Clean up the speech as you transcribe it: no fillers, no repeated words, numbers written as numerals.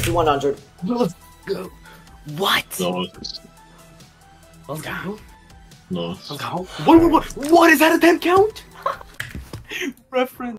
50, 100. Let's go. What? No. Let's go. No. Let's go. What is that a 10 count? Reference.